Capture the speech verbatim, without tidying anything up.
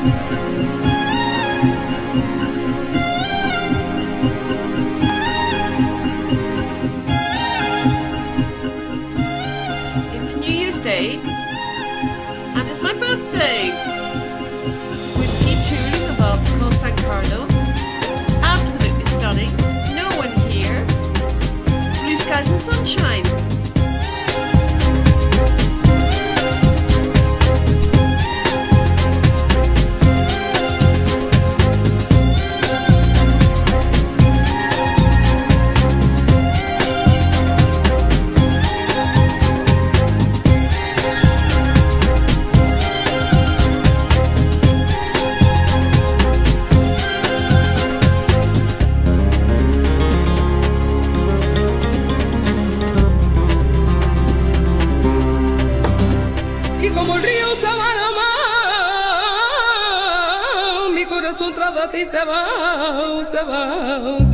It's New Year's Day, and it's my birthday. We're ski touring above Col San Carlo. It's absolutely stunning. No one here. Blue skies and sunshine. Como el río se va a la mar, mi corazón tras de ti se va, se va.